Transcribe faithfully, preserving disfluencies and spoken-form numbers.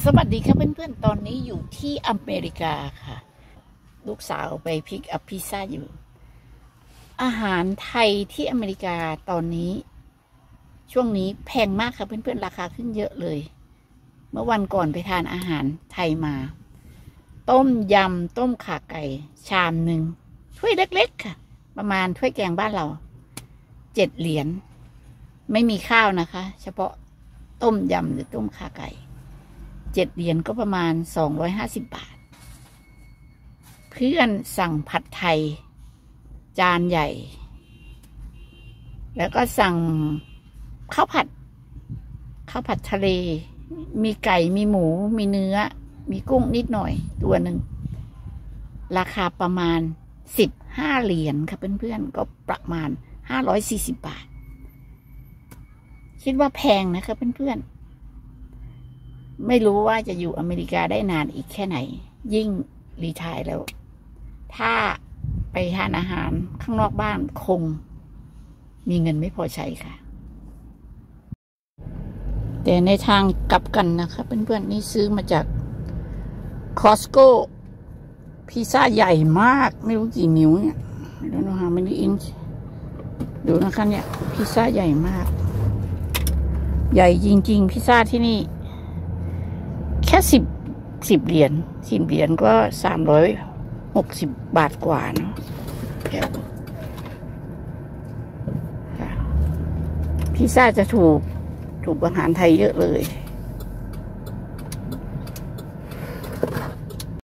สวัสดีครับเพื่อนๆตอนนี้อยู่ที่อเมริกาค่ะลูกสาวไปพิกอัพพิซซ่าอยู่อาหารไทยที่อเมริกาตอนนี้ช่วงนี้แพงมากค่ะเพื่อนๆราคาขึ้นเยอะเลยเมื่อวันก่อนไปทานอาหารไทยมาต้มยำต้มข่าไก่ชามหนึ่งถ้วยเล็กๆค่ะประมาณถ้วยแกงบ้านเราเจ็ดเหรียญไม่มีข้าวนะคะเฉพาะต้มยำหรือต้มข่าไก่เจ็ดเหรียญก็ประมาณสองร้อยห้าสิบบาทเพื่อนสั่งผัดไทยจานใหญ่แล้วก็สั่งข้าวผัดข้าวผัดทะเลมีไก่มีหมูมีเนื้อมีกุ้งนิดหน่อยตัวหนึ่งราคาประมาณสิบห้าเหรียญค่ะเพื่อนๆก็ประมาณห้าร้อยสี่สิบบาทคิดว่าแพงนะคะเพื่อนๆไม่รู้ว่าจะอยู่อเมริกาได้นานอีกแค่ไหนยิ่งรีไทร์แล้วถ้าไปทานอาหารข้างนอกบ้านคงมีเงินไม่พอใช้ค่ะแต่ในทางกลับกันนะคะเพื่อนๆนี่ซื้อมาจากคอสโก้พิซซ่าใหญ่มากไม่รู้กี่นิ้วเนี่ยไม่รู้นะคะไม่ได้อินดูนะคะเนี่ยพิซซ่าใหญ่มากใหญ่จริงๆพิซซ่าที่นี่แค่สิบสิบเหรียญสิบเหรียญก็สามร้อยหกสิบบาทกว่าเนาะพิซซ่าจะถูกถูกอาหารไทยเยอะเลย